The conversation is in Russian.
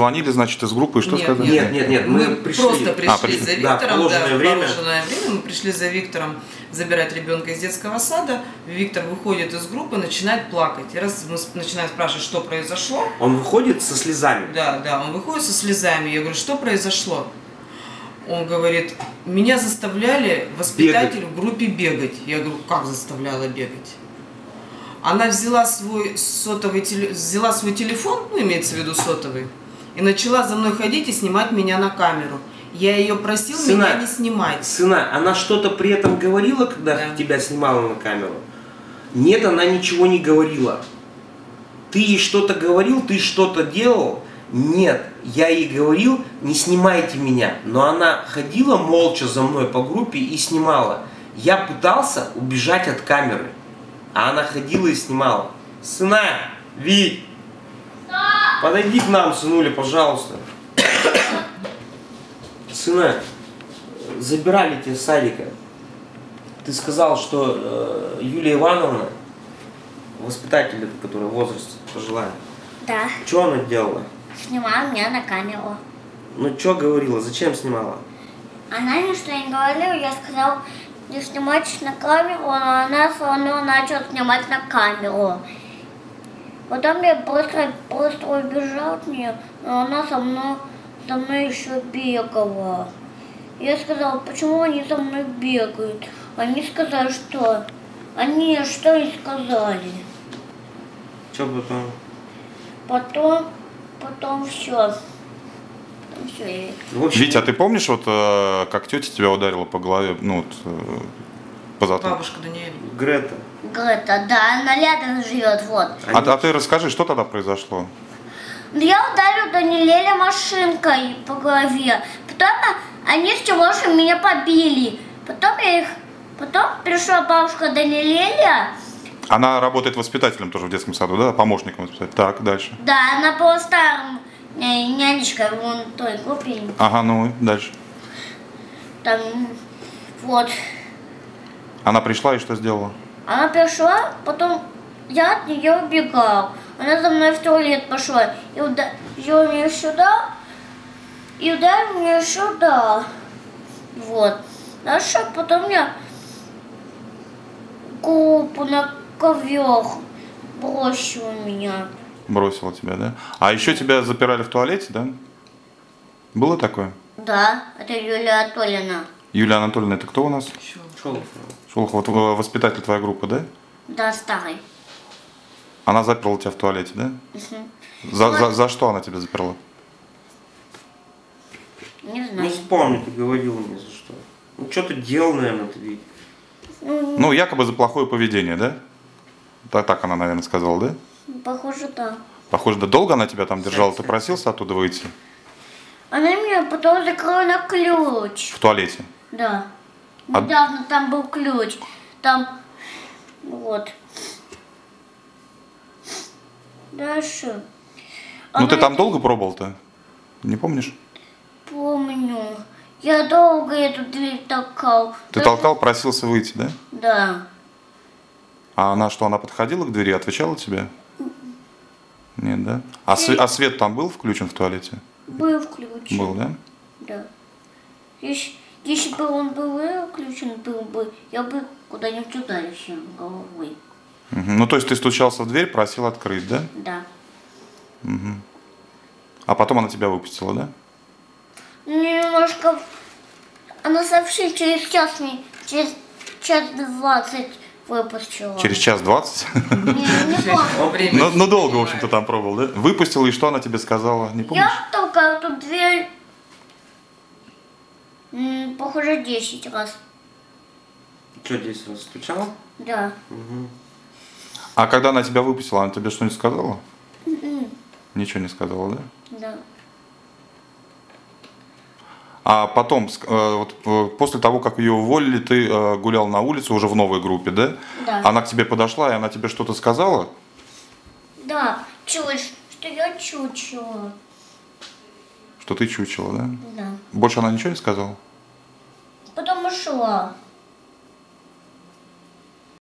Звонили, значит, из группы, и что сказали? Нет, мы пришли. Просто пришли за Виктором, да, в положенное время мы пришли за Виктором забирать ребенка из детского сада. Виктор выходит из группы, начинает плакать. И раз мы начинаем спрашивать, что произошло. Он выходит со слезами. Да, он выходит со слезами. Я говорю, что произошло? Он говорит, меня заставляли воспитатель в группе бегать. Я говорю, как заставляла бегать? Она взяла свой телефон, ну, имеется в виду сотовый, и начала за мной ходить и снимать меня на камеру. Я ее просил меня не снимать. Сына, она что-то при этом говорила, когда тебя снимала на камеру? Нет, она ничего не говорила. Ты ей что-то говорил, ты что-то делал? Нет, я ей говорил, не снимайте меня. Но она ходила молча за мной по группе и снимала. Я пытался убежать от камеры, а она ходила и снимала. Сына, Вить, подойди к нам, сынуля, пожалуйста. Сына, забирали тебя с садика. Ты сказал, что Юлия Ивановна, воспитатель, который в возрасте пожилая. Да. Что она делала? Снимала меня на камеру. Ну, что говорила? Зачем снимала? Она ничего не говорила, я сказала, не снимать на камеру, но она все равно начала снимать на камеру. Потом я просто убежал от нее, но она со мной еще бегала. Я сказала, почему они со мной бегают? Они сказали, что? Они что и сказали. Что потом? Потом все. Витя, а ты помнишь, вот как тетя тебя ударила по голове, ну вот, по затылку? Бабушка Даниэль. Грета, да, она рядом живет, вот. А ты расскажи, что тогда произошло? Я ударил Даниэля машинкой по голове. Потом они с Тимошей меня побили. Потом пришла бабушка Даниэля. Она работает воспитателем тоже в детском саду, да? Помощником воспитателя. Так, дальше. Да, она была старым нянечкой в той группе. Ага, ну дальше. Там, вот. Она пришла и что сделала? Она пришла, потом я от нее убегал. Она за мной в туалет пошла и ударила меня сюда, и ударила меня сюда. Вот. Дальше потом я группу на ковер бросила меня. Бросила тебя, да? А еще тебя запирали в туалете, да? Было такое? Да, это Юлия Анатольевна. Юлия Анатольевна, это кто у нас? Шолохова. Шолохова, вот воспитатель твоей группы, да? Да, старый. Она заперла тебя в туалете, да? Угу. За что она тебя заперла? Не знаю. Не вспомню, ты говорила мне за что. Ну, что ты делал, наверное, ты видишь. Ну, якобы за плохое поведение, да? Так она, наверное, сказала, да? Похоже, да. Похоже, да. Долго она тебя там держала? Ты просился оттуда выйти? Она меня потом закрыла на ключ. В туалете? Да. Недавно там был ключ. Там, вот. Дальше. Ну, ты там долго пробовал-то? Не помнишь? Помню. Я долго эту дверь толкал. Ты толкал, просился выйти, да? Да. А она что, она подходила к двери, отвечала тебе? Нет, да? А свет там был включен в туалете? Был включен. Был, да? Да. Если бы он был выключен, я бы куда-нибудь ударился головой. Угу. Ну, то есть ты стучался в дверь, просил открыть, да? Да. Угу. А потом она тебя выпустила, да? Немножко... Она совсем через час 20 выпустила. Через час 20? Не помню. Ну, долго, в общем-то, там пробовал, да? Выпустила, и что она тебе сказала? Не помнишь? Я толкал эту дверь, похоже, 10 раз. Что, 10 раз стучал? Да. Угу. А когда она тебя выпустила, она тебе что-нибудь сказала? Ничего не сказала, да? Да. А потом, вот, после того, как ее уволили, ты гулял на улице уже в новой группе, да? Да. Она к тебе подошла, и она тебе что-то сказала? Да, что я чучела. Что ты чучела, да? Да. Больше она ничего не сказала? Потом ушла.